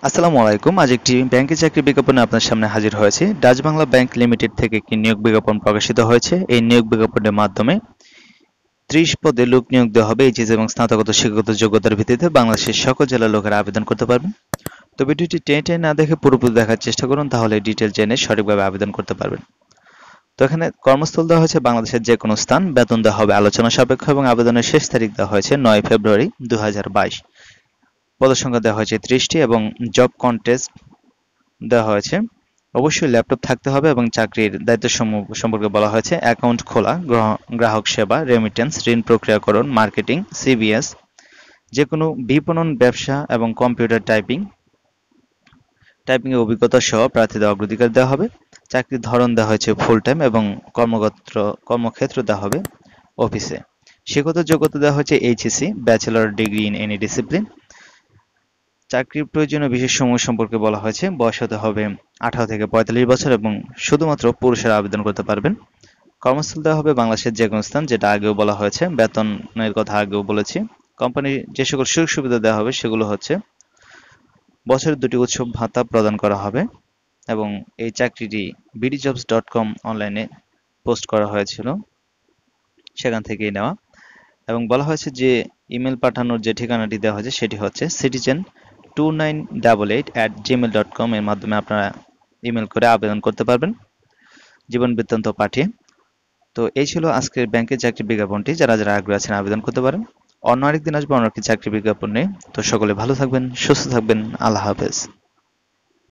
আসসালামু আলাইকুম। আজ একটি ব্যাংকের চাকরি বিজ্ঞাপনে আপনার সামনে হাজির হয়েছে। ডাচ বাংলা ব্যাংক লিমিটেড থেকে একটি নিয়োগ বিজ্ঞাপন প্রকাশিত হয়েছে। এই নিয়োগ বিজ্ঞাপনের মাধ্যমে 30 পদে লোক নিয়োগ দেওয়া হবে। এইচএস এবং স্নাতকোত্তর শিক্ষাগত যোগ্যতার ভিত্তিতে বাংলাদেশের সকল জেলার লোকেরা আবেদন করতে পারবেন। তো ভিডিওটি টেনে টেনে না দেখে পুরোপুরি দেখার চেষ্টা করুন, তাহলে ডিটেল জেনে সঠিকভাবে আবেদন করতে পারবেন। তো এখানে কর্মস্থল দেওয়া হয়েছে বাংলাদেশের যে কোনো স্থান। বেতন দেওয়া হবে আলোচনা সাপেক্ষ এবং আবেদনের শেষ তারিখ দেওয়া হয়েছে 9 ফেব্রুয়ারি 2022। পদসংখ্যা দেওয়া হয়েছে 30টি এবং জব কন্টেস্ট দেওয়া হয়েছে। অবশ্যই ল্যাপটপ থাকতে হবে এবং চাকরির দায়িত্বসমূহ সম্পর্কে বলা হয়েছে অ্যাকাউন্ট খোলা, গ্রাহক সেবা, রেমিটেন্স, ঋণ প্রক্রিয়াকরণ, মার্কেটিং, সিবিএস, যে কোনো বিপণন, ব্যবসা এবং কম্পিউটার টাইপিং এর অভিজ্ঞতা সহ প্রার্থীদের অগ্রাধিকার দেওয়া হবে। চাকরির ধরন দেওয়া হয়েছে ফুল টাইম এবং কর্মক্ষেত্র দেওয়া হবে অফিসে। শিক্ষাগত যোগ্যতা দেওয়া হয়েছে HSC, bachelor degree in any discipline. চাকরির প্রয়োজনীয় বিশেষসমূহ সম্পর্কে বলা হয়েছে বয়স হতে হবে 18 থেকে 45 বছর এবং শুধুমাত্র পুরুষেরা আবেদন করতে পারবেন। কর্মস্থল দেওয়া হবে বাংলাদেশের যে কোনো স্থান, যেটা আগেও বলা হয়েছে। বেতনের কথা আগেও বলেছি। কোম্পানির যে সকল সুযোগ সুবিধা দেওয়া হবে সেগুলো হচ্ছে বছরে 2টি উৎসব ভাতা প্রদান করা হবে এবং এই চাকরিটি bdjobs.com অনলাইনে পোস্ট করা হয়েছিল, সেখান থেকেই নেওয়া। এবং বলা হয়েছে যে ইমেল পাঠানোর যে ঠিকানাটি দেওয়া হয়েছে সেটি হচ্ছে citizen2988@gmail.com এর মাধ্যমে আপনারা ইমেল করে আবেদন করতে পারবেন জীবন বৃত্তান্ত পাঠিয়ে। তো এই ছিল আজকের ব্যাংকের চাকরি বিজ্ঞাপনটি। যারা যারা আগ্রহী আছেন আবেদন করতে পারেন। অন্য আরেকদিন আসবো অন্য একটি চাকরি বিজ্ঞাপন নিয়ে। তো সকলে ভালো থাকবেন, সুস্থ থাকবেন। আল্লাহ হাফেজ।